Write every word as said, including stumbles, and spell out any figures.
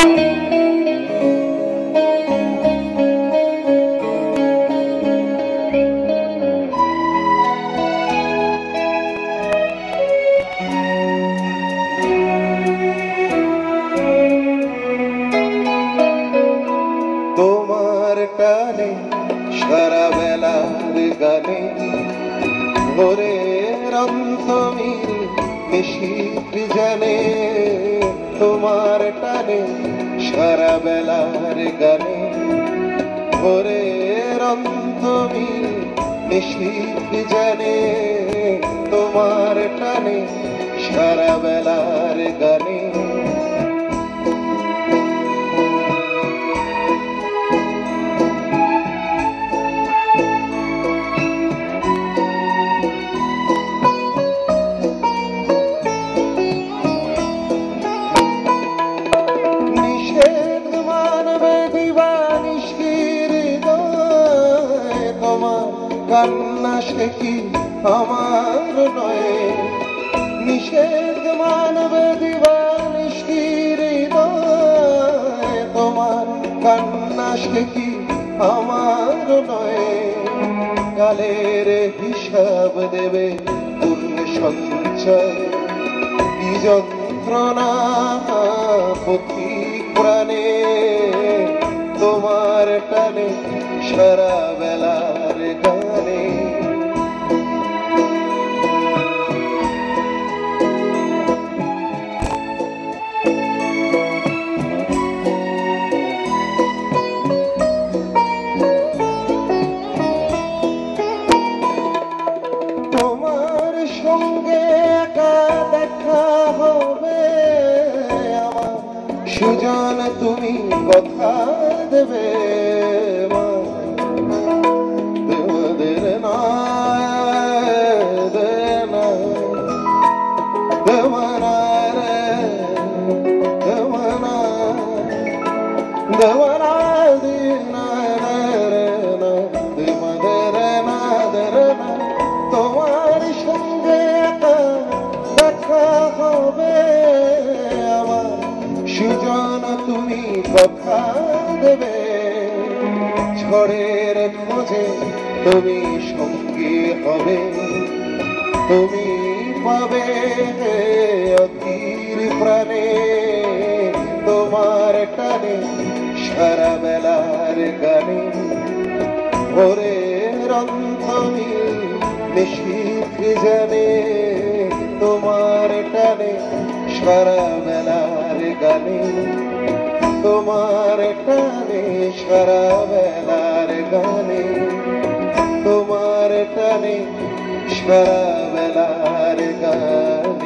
তোমার টানে সারা বেলার গানে ভোরের অন্তমিল নিশীথ জানে। তোমার টানে সারা বেলার গানে ভোরের অন্তমিল নিশীথ জানে। তোমার টানে সারা বেলার গানে কান্না সে কি আমার নয়। নিষেধ মানবে দিবানিশির হৃদয়। তোমার কান্না সে কি আমার নয়। কালের হিসাব দেবে পূর্ণ সঞ্চয়। কি যন্ত্রণা পথি প্রাণে তোমার টানে সারা বেলার গানে। তোমার সঙ্গে একা দেখা হবে আমার সুজন তুমি কথা দেবে। তোমার সঙ্গে একা দেখা হবে আমার সুজন তুমি কথা দেবে। ঝড়ের খোঁজে তুমি সঙ্গী হবে। তুমি পাবে অধীর প্রাণে তোমার টানে সারা বেলার গানে ভোরের অন্তমিল নিশীথ জানে। তোমার টানে সারা বেলার গানে তোমার টানে সারা বেলার গানে তোমার টানে সারা বেলার গানে।